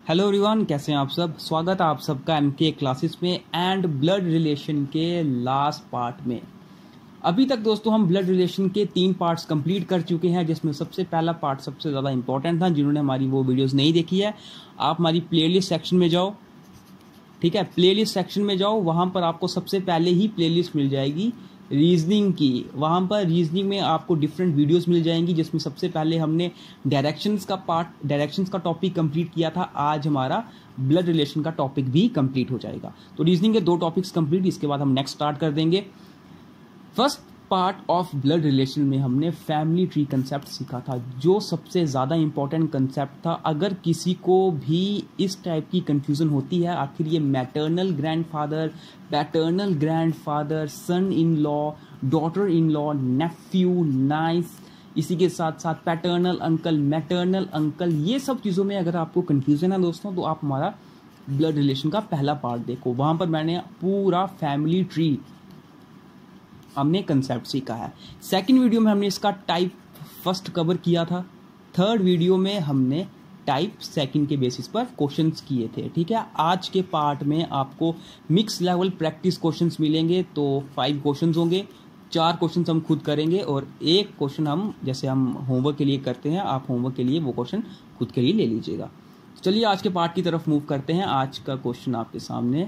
Hello everyone, कैसे हैं आप सब। स्वागत है आप सबका एमके क्लासेस में एंड ब्लड रिलेशन के लास्ट पार्ट में। अभी तक दोस्तों हम ब्लड रिलेशन के 3 पार्ट्स कंप्लीट कर चुके हैं, जिसमें सबसे पहला पार्ट सबसे ज़्यादा इंपॉर्टेंट था। जिन्होंने हमारी वो वीडियोस नहीं देखी है, आप हमारी प्लेलिस्ट सेक्शन में जाओ, ठीक है। प्लेलिस्ट सेक्शन में जाओ, वहाँ पर आपको सबसे पहले ही प्लेलिस्ट मिल जाएगी रीजनिंग की। वहाँ पर रीजनिंग में आपको डिफरेंट वीडियोस मिल जाएंगी, जिसमें सबसे पहले हमने डायरेक्शंस का टॉपिक कंप्लीट किया था। आज हमारा ब्लड रिलेशन का टॉपिक भी कंप्लीट हो जाएगा। तो रीजनिंग के 2 टॉपिक्स कंप्लीट, इसके बाद हम नेक्स्ट स्टार्ट कर देंगे। First part of blood relation में हमने फैमिली ट्री कंसेप्ट सीखा था, जो सबसे ज़्यादा इंपॉर्टेंट कंसेप्ट था। अगर किसी को भी इस टाइप की कंफ्यूजन होती है, आखिर ये maternal grandfather, paternal grandfather, son in law, daughter in law, nephew, niece, इसी के साथ साथ पैटर्नल अंकल, मैटरनल अंकल, ये सब चीज़ों में अगर आपको कंफ्यूजन है दोस्तों, तो आप हमारा ब्लड रिलेशन का पहला पार्ट देखो। वहाँ पर मैंने पूरा फैमिली ट्री हमने कंसेप्ट सीखा है। सेकंड वीडियो में हमने इसका टाइप फर्स्ट कवर किया था। थर्ड वीडियो में हमने टाइप सेकंड के बेसिस पर क्वेश्चंस किए थे, ठीक है। आज के पार्ट में आपको मिक्स लेवल प्रैक्टिस क्वेश्चंस मिलेंगे। तो 5 क्वेश्चंस होंगे, 4 क्वेश्चंस हम खुद करेंगे और 1 क्वेश्चन हम जैसे हम होमवर्क के लिए करते हैं, आप होमवर्क के लिए वो क्वेश्चन खुद के लिए ले लीजिएगा। चलिए आज के पार्ट की तरफ मूव करते हैं। आज का क्वेश्चन आपके सामने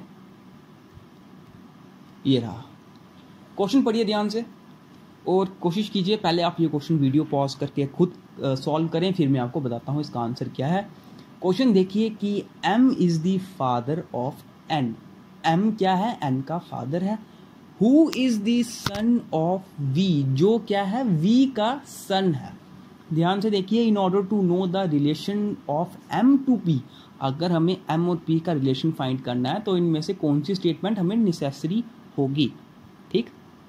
ये रहा। क्वेश्चन पढ़िए ध्यान से और कोशिश कीजिए पहले आप ये क्वेश्चन वीडियो पॉज करके खुद सॉल्व करें, फिर मैं आपको बताता हूँ इसका आंसर क्या है। क्वेश्चन देखिए कि M is the father of N। M क्या है? N का फादर है। Who is the son of V, जो क्या है? V का सन है। ध्यान से देखिए, in order to know the relation of M to P, अगर हमें M और P का रिलेशन फाइंड करना है तो इनमें से कौन सी स्टेटमेंट हमें नेसेसरी होगी, ठीक।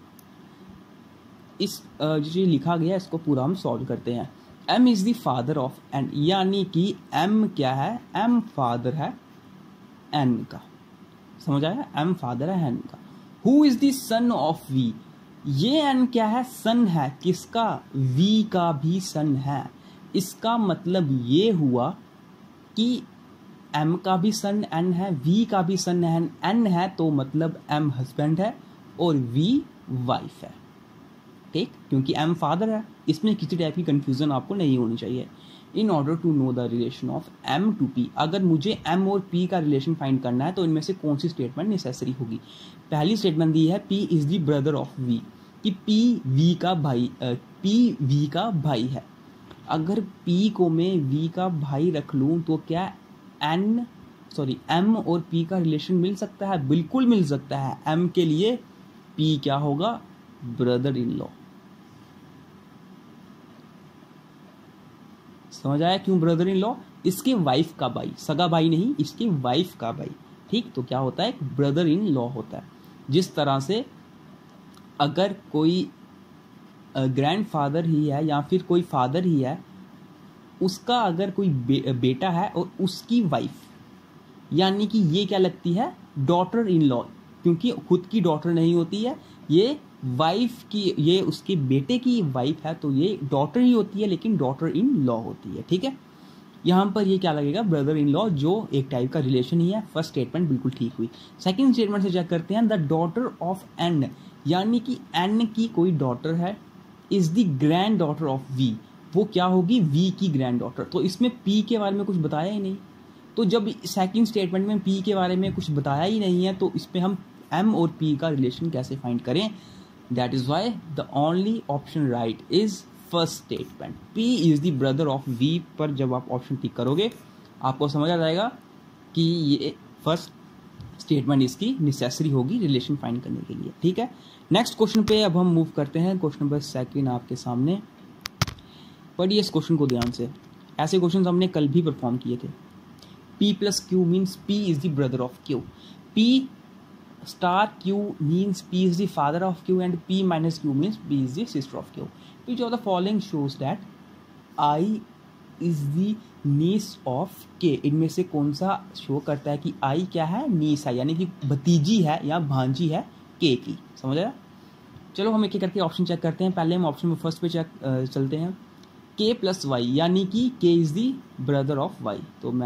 इस जो लिखा गया इसको पूरा हम सॉल्व करते हैं। M is the father of N, यानी कि M क्या है? M फादर है N का, समझ आया? M फादर है N का। Who is the son of V, ये N क्या है? सन है किसका? V का भी सन है। इसका मतलब ये हुआ कि M का भी सन N है, V का भी सन N है, तो मतलब M हस्बैंड है और V वाइफ है, ठीक। क्योंकि M फादर है, इसमें किसी टाइप की कंफ्यूजन आपको नहीं होनी चाहिए। In order to know the relation of M to P, अगर मुझे M और P का रिलेशन फाइंड करना है तो इनमें से कौन सी स्टेटमेंट नेसेसरी होगी। पहली स्टेटमेंट दी है P is the brother of V, कि P V का भाई है। अगर P को मैं V का भाई रख लूँ तो क्या M और P का रिलेशन मिल सकता है? बिल्कुल मिल सकता है। M के लिए P क्या होगा? Brother in law. समझ आया क्यों ब्रदर इन लॉ? इसके वाइफ का भाई, सगा भाई नहीं, इसकी वाइफ का भाई, ठीक। तो क्या होता है? एक ब्रदर इन लॉ होता है। जिस तरह से अगर कोई ग्रैंडफादर ही है या फिर कोई फादर ही है, उसका अगर कोई बेटा है और उसकी वाइफ, यानी कि ये क्या लगती है? डॉटर इन लॉ, क्योंकि खुद की डॉटर नहीं होती है, ये वाइफ की, ये उसके बेटे की वाइफ है, तो ये डॉटर ही होती है, लेकिन डॉटर इन लॉ होती है, ठीक है। यहाँ पर ये क्या लगेगा? ब्रदर इन लॉ, जो एक टाइप का रिलेशन ही है। फर्स्ट स्टेटमेंट बिल्कुल ठीक हुई। सेकंड स्टेटमेंट से चेक करते हैं, द डॉटर ऑफ N, यानी कि N की कोई डॉटर है, is the granddaughter of V, वो क्या होगी? V की ग्रैंड डॉटर। तो इसमें P के बारे में कुछ बताया ही नहीं, तो जब सेकंड स्टेटमेंट में P के बारे में कुछ बताया ही नहीं है, तो इसमें हम M और P का रिलेशन कैसे फाइंड करें? That is why the only option right is first statement. P is the brother of V पर जब आप ऑप्शन टिक करोगे आपको समझ आ जाएगा कि ये फर्स्ट स्टेटमेंट इसकी नेसेसरी होगी रिलेशन फाइंड करने के लिए, ठीक है। नेक्स्ट क्वेश्चन पे अब हम मूव करते हैं। क्वेश्चन नंबर 2 आपके सामने पढ़िए इस क्वेश्चन को ध्यान से। ऐसे क्वेश्चन हमने कल भी परफॉर्म किए थे। P plus Q means P is the brother of Q. P star Q means P is the father of Q and P minus Q means P is the sister of Q. Which of the following shows that I is the niece of K? इनमें से कौन सा show करता है कि I क्या है? niece है, यानी कि भतीजी है या भांजी है K की। समझ आया? चलो हम एक एक करके ऑप्शन चेक करते हैं। पहले हम ऑप्शन में फर्स्ट पे चलते हैं। K plus Y, यानी कि K is the brother of Y, तो मैंने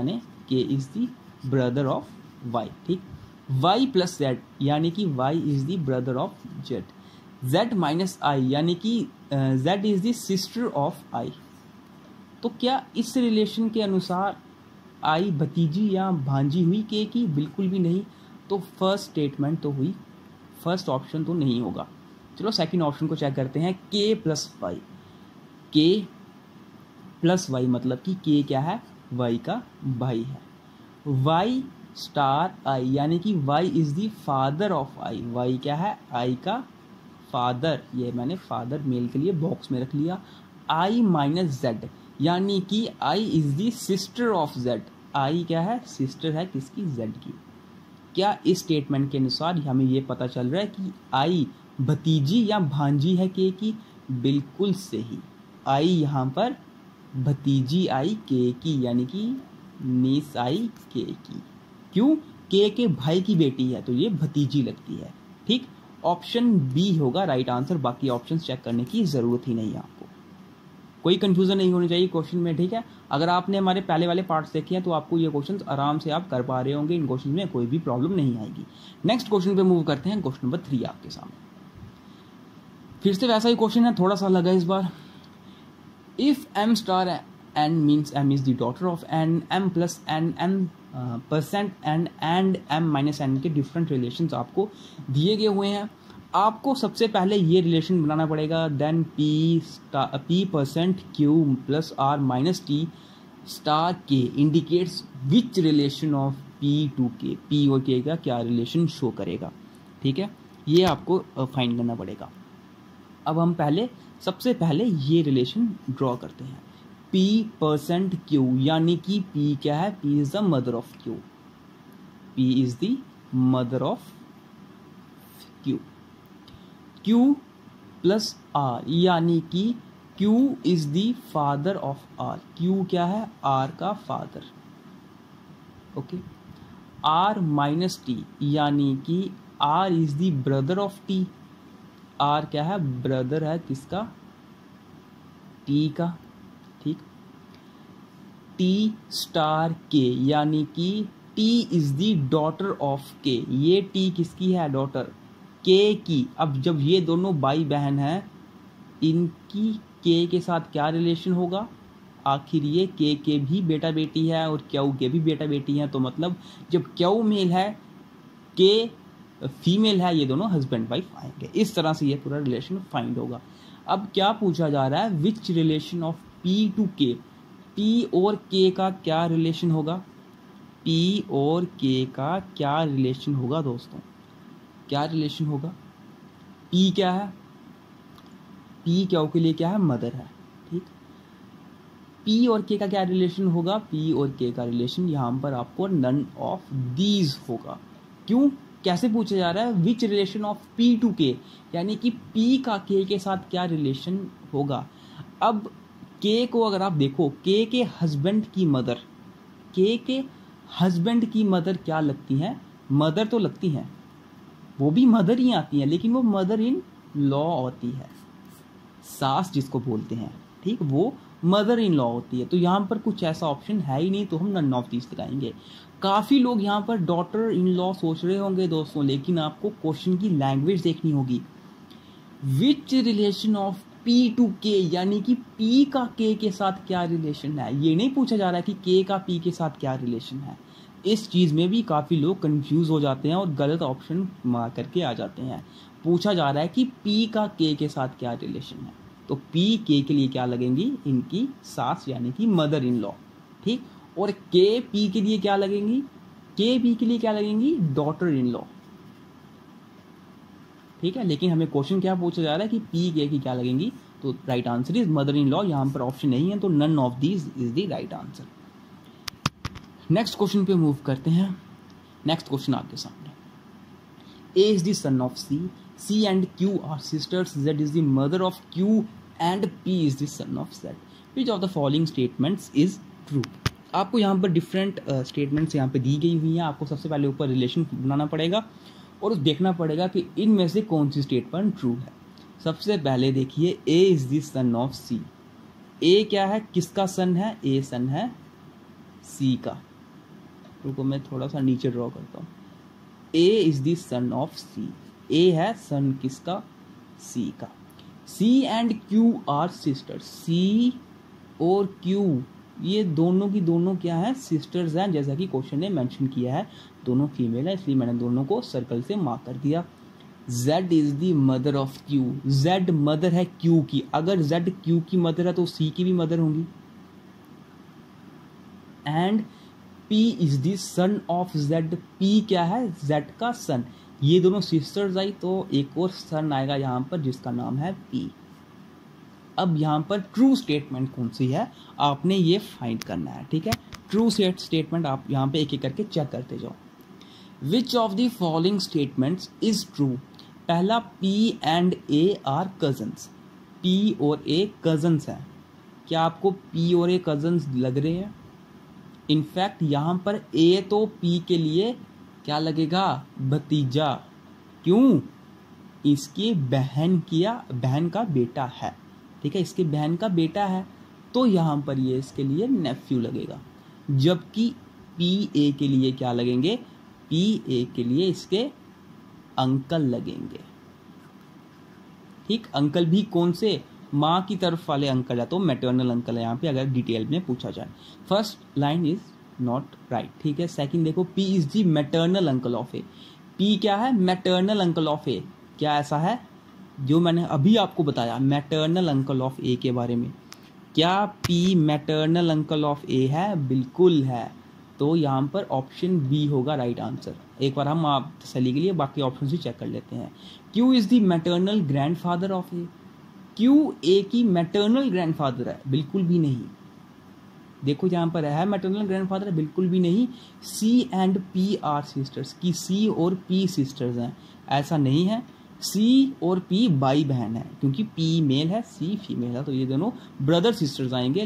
K is the brother of Y. ठीक, वाई प्लस जेड यानी कि Y is the brother of Z, Z minus I यानी कि Z is the sister of I. तो क्या इस रिलेशन के अनुसार आई भतीजी या भांजी हुई के की? बिल्कुल भी नहीं। तो फर्स्ट स्टेटमेंट तो हुई, फर्स्ट ऑप्शन तो नहीं होगा। चलो सेकंड ऑप्शन को चेक करते हैं, K plus Y. K plus Y मतलब कि के क्या है? वाई का भाई है। वाई स्टार आई यानी कि Y is the father of I. Y क्या है? आई का फादर। ये मैंने फादर मेल के लिए बॉक्स में रख लिया। आई माइनस जेड यानी कि I is the sister of Z. I क्या है? सिस्टर है किसकी? जेड की। क्या इस स्टेटमेंट के अनुसार हमें ये पता चल रहा है कि आई भतीजी या भांजी है के की? बिल्कुल सही। आई यहाँ पर भतीजी आई के की यानी कि नीस आई के की। क्यों? के भाई की बेटी है तो ये भतीजी लगती है। ठीक, ऑप्शन बी होगा राइट आंसर। बाकी ऑप्शन चेक करने की जरूरत ही नहीं है आपको, कोई कंफ्यूजन नहीं होनी चाहिए क्वेश्चन में। ठीक है, अगर आपने हमारे पहले वाले पार्ट्स देखे हैं तो आपको ये क्वेश्चंस आराम से आप कर पा रहे होंगे। इन क्वेश्चन में कोई भी प्रॉब्लम नहीं आएगी। नेक्स्ट क्वेश्चन पे मूव करते हैं। क्वेश्चन नंबर 3 आपके सामने फिर से वैसा ही क्वेश्चन है, थोड़ा सा लगा इस बार। If m star n means m is the daughter of n, m plus n, m% n and m minus n के डिफरेंट रिलेशंस आपको दिए गए हुए हैं। आपको सबसे पहले ये रिलेशन बनाना पड़ेगा। Then p% q plus r minus t star k indicates which relation of p to k। p और k का क्या रिलेशन शो करेगा? ठीक है, ये आपको फाइंड करना पड़ेगा। अब हम सबसे पहले ये रिलेशन ड्रॉ करते हैं। p%q यानी कि p क्या है? p is the mother of q। p is the mother of q। q plus r यानी कि q is the father of r। q क्या है? r का father. Okay, r minus t यानी कि r is the brother of t। r क्या है? Brother है किसका? t का। ठीक, t स्टार k यानी कि t is the daughter of k। ये t किसकी है? डॉटर k की। अब जब ये दोनों भाई बहन हैं, इनकी k के साथ क्या रिलेशन होगा? आखिर ये k के भी बेटा बेटी है और क्यू के भी बेटा बेटी है। तो मतलब जब क्यू मेल है, k फीमेल है, ये दोनों हस्बैंड वाइफ आएंगे। इस तरह से ये पूरा रिलेशन फाइंड होगा। अब क्या पूछा जा रहा है? Which relation of p to k। p और k का क्या रिलेशन होगा? p और k का क्या रिलेशन होगा दोस्तों? क्या रिलेशन होगा? p क्या है? p क्यों के लिए क्या है? मदर है। ठीक, p और k का क्या रिलेशन होगा? p और k का रिलेशन यहाँ पर आपको नन ऑफ दीज होगा। क्यों? कैसे पूछा जा रहा है? Which relation of p to k यानी कि p का k के साथ क्या रिलेशन होगा। अब k को अगर आप देखो, k के हस्बैंड की मदर, k के हस्बैंड की मदर क्या लगती हैं? मदर तो लगती हैं, वो भी मदर ही आती हैं, लेकिन वो मदर इन लॉ होती है, सास जिसको बोलते हैं। ठीक, वो मदर इन लॉ होती है। तो यहाँ पर कुछ ऐसा ऑप्शन है ही नहीं, तो हम नन ऑफ दीज लगाएंगे। काफ़ी लोग यहाँ पर डॉटर इन लॉ सोच रहे होंगे दोस्तों, लेकिन आपको क्वेश्चन की लैंग्वेज देखनी होगी। Which relation of p to k यानी कि p का k के साथ क्या रिलेशन है। ये नहीं पूछा जा रहा है कि k का p के साथ क्या रिलेशन है। इस चीज़ में भी काफ़ी लोग कंफ्यूज हो जाते हैं और गलत ऑप्शन मार करके आ जाते हैं। पूछा जा रहा है कि p का k के साथ क्या रिलेशन है, तो p k के लिए क्या लगेंगी? इनकी सास यानी कि मदर इन लॉ। ठीक, और k p के लिए क्या लगेंगी? k p के लिए क्या लगेंगी? Daughter in law. ठीक है, लेकिन हमें क्वेश्चन क्या पूछा जा रहा है कि p k की क्या लगेंगी? तो right answer is mother in law. यहाँ पर ऑप्शन नहीं है, तो none of these is the right answer. Next question पे मूव करते हैं। नेक्स्ट क्वेश्चन आपके सामने, a is the son of c, c and q are sisters, z is the mother of q and p is the son of z. Which of the following statements is true? आपको यहाँ पर different statements यहाँ पे दी गई हुई हैं। आपको सबसे पहले ऊपर रिलेशन बनाना पड़ेगा और देखना पड़ेगा कि इनमें से कौन सी स्टेटमेंट ट्रू है। सबसे पहले देखिए, a is the son of c। a क्या है? किसका सन है? a सन है c का। रुको मैं थोड़ा सा नीचे ड्रॉ करता हूँ। A is the son of C, A है सन किसका, सी का। C and Q are sisters, C और क्यू ये दोनों की दोनों क्या है, सिस्टर्स हैं, जैसा कि क्वेश्चन ने मेंशन किया है। दोनों फीमेल है, इसलिए मैंने दोनों को सर्कल से मार्क कर दिया। Z is the mother of Q, Z mother है Q की। अगर Z Q की मदर है तो C की भी मदर होंगी। And P is the son of Z, P क्या है, Z का सन। ये दोनों सिस्टर्स आई तो एक और सन आएगा यहाँ पर जिसका नाम है P। अब यहाँ पर ट्रू स्टेटमेंट कौन सी है आपने ये फाइंड करना है, ठीक है। ट्रू स्टेटमेंट आप यहाँ पे एक एक करके चेक करते जाओ। Which of the following statements is true. पहला, P and A are cousins, P और A कजन्स हैं। क्या आपको P और A कजन्स लग रहे हैं? इनफैक्ट यहाँ पर A तो P के लिए क्या लगेगा, भतीजा। क्यों? इसकी बहन का बेटा है, ठीक है, इसकी बहन का बेटा है तो यहाँ पर ये इसके लिए नेफ्यू लगेगा। जबकि P A के लिए क्या लगेंगे, P A के लिए इसके अंकल लगेंगे, ठीक। अंकल भी कौन से, माँ की तरफ वाले अंकल है तो मैटरनल अंकल है यहाँ पे, अगर डिटेल में पूछा जाए। First line is not right, ठीक है। सेकंड देखो, P is the maternal uncle of A, P क्या है, मैटरनल अंकल ऑफ ए। क्या ऐसा है जो मैंने अभी आपको बताया मैटरनल अंकल ऑफ ए के बारे में? क्या P maternal uncle of A है? बिल्कुल है। तो यहाँ पर ऑप्शन बी होगा राइट आंसर। एक बार हम आप तसल्ली के लिए बाकी ऑप्शन भी चेक कर लेते हैं। Q is the maternal grandfather of A, Q A की मैटरनल ग्रैंडफादर है? बिल्कुल भी नहीं। देखो यहाँ पर है मैटरनल ग्रैंडफादर, बिल्कुल भी नहीं। C and P are sisters, की C और P सिस्टर्स हैं? ऐसा नहीं है। C और P भाई बहन है, क्योंकि P मेल है C फीमेल है, तो ये दोनों ब्रदर सिस्टर आएंगे,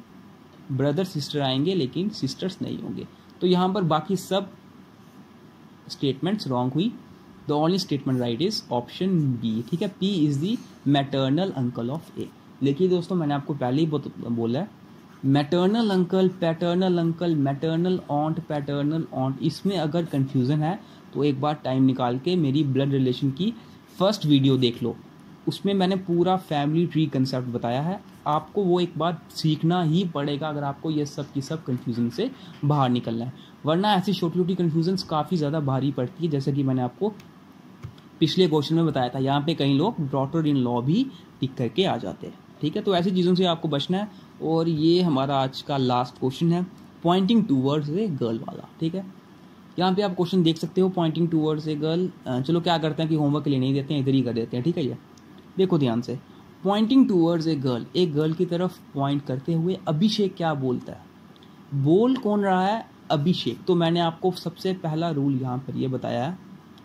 लेकिन सिस्टर्स नहीं होंगे। तो यहाँ पर बाकी सब स्टेटमेंट्स रॉन्ग हुई। The only statement right is option B, ठीक है। P is the maternal uncle of A. देखिए दोस्तों, मैंने आपको पहले ही बोला है, maternal uncle, paternal uncle, maternal aunt, paternal aunt, इसमें अगर कंफ्यूजन है तो एक बार टाइम निकाल के मेरी ब्लड रिलेशन की फर्स्ट वीडियो देख लो, उसमें मैंने पूरा फैमिली ट्री कंसेप्ट बताया है। आपको वो एक बार सीखना ही पड़ेगा अगर आपको ये सब की सब कंफ्यूजन से बाहर निकलना है, वरना ऐसी छोटी छोटी कंफ्यूजन्स काफ़ी ज़्यादा भारी पड़ती है। जैसे कि मैंने आपको पिछले क्वेश्चन में बताया था, यहाँ पे कई लोग डॉटर इन लॉ भी टिक करके आ जाते हैं, ठीक है। तो ऐसी चीज़ों से आपको बचना है। और ये हमारा आज का लास्ट क्वेश्चन है, पॉइंटिंग टूवर्ड्स ए गर्ल वाला, ठीक है। यहाँ पे आप क्वेश्चन देख सकते हो, पॉइंटिंग टूवर्ड्स ए गर्ल। चलो क्या करते हैं कि होमवर्क के लिए नहीं देते हैं, इधर ही कर देते हैं, ठीक है। ये देखो ध्यान से, पॉइंटिंग टूवर्ड्स ए गर्ल, एक गर्ल की तरफ पॉइंट करते हुए अभिषेक क्या बोलता है? बोल कौन रहा है? अभिषेक। तो मैंने आपको सबसे पहला रूल यहाँ पर ये बताया है,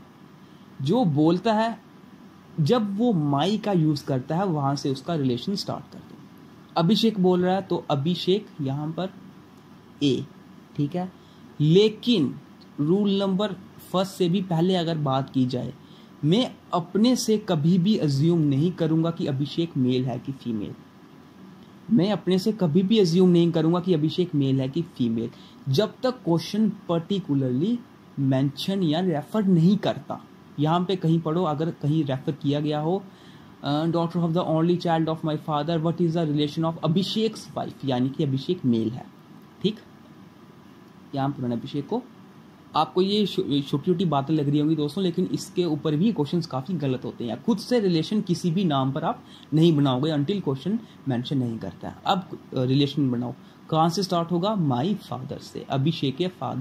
जो बोलता है जब वो माई का यूज करता है वहां से उसका रिलेशन स्टार्ट कर दो। अभिषेक बोल रहा है तो अभिषेक यहाँ पर ए, ठीक है। लेकिन रूल नंबर फर्स्ट से भी पहले अगर बात की जाए, मैं अपने से कभी भी अज्यूम नहीं करूंगा कि अभिषेक मेल है कि फीमेल। मैं अपने से कभी भी अज्यूम नहीं करूंगा कि अभिषेक मेल है कि फीमेल, जब तक क्वेश्चन पर्टिकुलरली मेंशन या रेफर नहीं करता। यहाँ पे कहीं पढ़ो, अगर कहीं रेफर किया गया हो, daughter of the only child of my father, what is the relation of Abhishek's wife, यानी कि अभिषेक मेल है, ठीक। यहाँ पर मैंने अभिषेक को, आपको ये छोटी छोटी बातें लग रही होंगी दोस्तों, लेकिन इसके ऊपर भी क्वेश्चंस काफ़ी गलत होते हैं। खुद से रिलेशन किसी भी नाम पर आप नहीं बनाओगे अंटिल क्वेश्चन मेंशन नहीं करता है। अब रिलेशन बनाओ, कहाँ से स्टार्ट होगा? माई फादर से, अभिषेक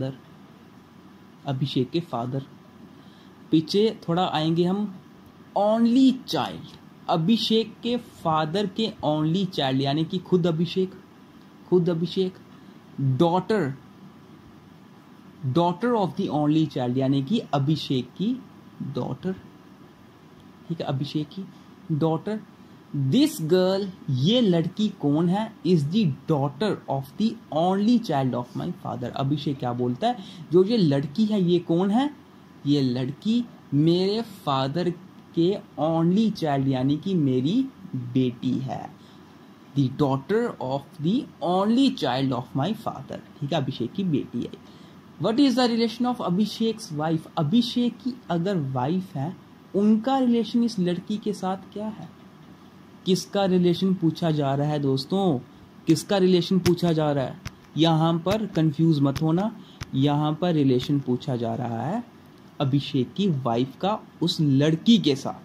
के फादर। पीछे थोड़ा आएंगे हम, ओनली चाइल्ड, अभिषेक के फादर के ओनली चाइल्ड यानी कि खुद Abhishek, daughter of the only child यानी कि अभिषेक की डॉटर, ठीक है, अभिषेक की डॉटर। दिस गर्ल, ये लड़की कौन है? Is the daughter of the only child of my father. Abhishek क्या बोलता है, जो ये लड़की है ये कौन है? ये लड़की मेरे फादर के ओनली चाइल्ड यानी कि मेरी बेटी है, the daughter of the only child of my father, ठीक है, अभिषेक की बेटी है। What is the relation of Abhishek's wife, Abhishek की अगर वाइफ है उनका रिलेशन इस लड़की के साथ क्या है। किसका रिलेशन पूछा जा रहा है दोस्तों, किसका रिलेशन पूछा जा रहा है, यहाँ पर कंफ्यूज मत होना, यहाँ पर रिलेशन पूछा जा रहा है अभिषेक की वाइफ का उस लड़की के साथ,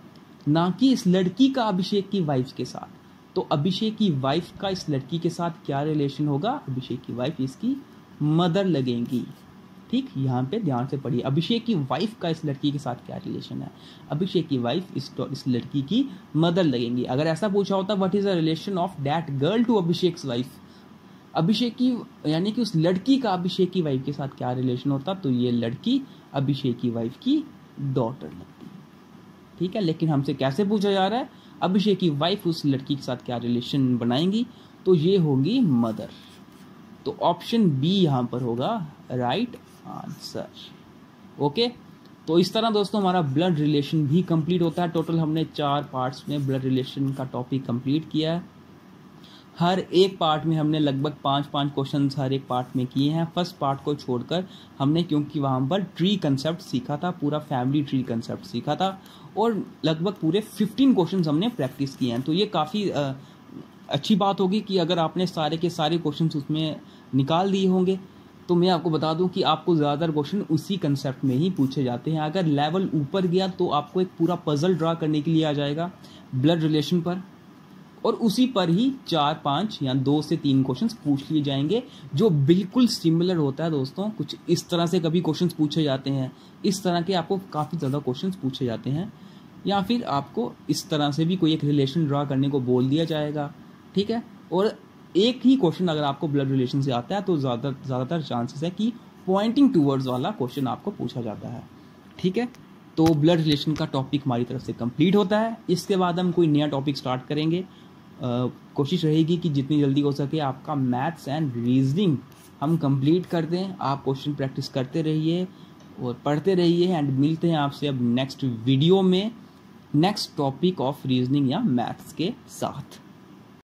ना कि इस लड़की का अभिषेक की वाइफ के साथ। तो अभिषेक की वाइफ का इस लड़की के साथ क्या रिलेशन होगा, अभिषेक की वाइफ इसकी मदर लगेंगी। ठीक, यहाँ पे ध्यान से पढ़िए, अभिषेक की वाइफ का इस लड़की के साथ क्या रिलेशन है, अभिषेक की वाइफ इस लड़की की मदर लगेंगी। अगर ऐसा पूछा होता what is the relation of that girl to Abhishek's wife, Abhishek की यानी कि उस लड़की का अभिषेक की वाइफ के साथ क्या रिलेशन होता, तो ये लड़की अभिषेक की वाइफ की डॉटर लगती है। ठीक है, लेकिन हमसे कैसे पूछा जा रहा है, अभिषेक की वाइफ उस लड़की के साथ क्या रिलेशन बनाएंगी, तो ये होगी मदर। तो ऑप्शन बी यहां पर होगा राइट आंसर। ओके, तो इस तरह दोस्तों हमारा ब्लड रिलेशन भी कंप्लीट होता है। टोटल हमने 4 पार्ट्स में ब्लड रिलेशन का टॉपिक कंप्लीट किया है। हर एक पार्ट में हमने लगभग 5-5 क्वेश्चन हर एक पार्ट में किए हैं। फर्स्ट पार्ट को छोड़कर हमने, क्योंकि वहाँ पर ट्री कंसेप्ट सीखा था, पूरा फैमिली ट्री कंसेप्ट सीखा था, और लगभग पूरे 15 क्वेश्चन हमने प्रैक्टिस किए हैं। तो ये काफ़ी अच्छी बात होगी कि अगर आपने सारे के सारे क्वेश्चन उसमें निकाल दिए होंगे, तो मैं आपको बता दूं कि आपको ज़्यादातर क्वेश्चन उसी कंसेप्ट में ही पूछे जाते हैं। अगर लेवल ऊपर गया तो आपको एक पूरा पजल ड्रा करने के लिए आ जाएगा ब्लड रिलेशन पर, और उसी पर ही 4-5 या 2 से 3 क्वेश्चंस पूछ लिए जाएंगे जो बिल्कुल सिमिलर होता है दोस्तों। कुछ इस तरह से कभी क्वेश्चंस पूछे जाते हैं, इस तरह के आपको काफ़ी ज़्यादा क्वेश्चंस पूछे जाते हैं, या फिर आपको इस तरह से भी कोई एक रिलेशन ड्रा करने को बोल दिया जाएगा। ठीक है, और एक ही क्वेश्चन अगर आपको ब्लड रिलेशन से आता है तो ज़्यादातर चांसेस है कि पॉइंटिंग टूवर्ड्स वाला क्वेश्चन आपको पूछा जाता है। ठीक है, तो ब्लड रिलेशन का टॉपिक हमारी तरफ से कंप्लीट होता है। इसके बाद हम कोई नया टॉपिक स्टार्ट करेंगे। कोशिश रहेगी कि जितनी जल्दी हो सके आपका मैथ्स एंड रीजनिंग हम कंप्लीट कर दें। आप क्वेश्चन प्रैक्टिस करते रहिए और पढ़ते रहिए, एंड मिलते हैं आपसे अब नेक्स्ट वीडियो में नेक्स्ट टॉपिक ऑफ रीजनिंग या मैथ्स के साथ।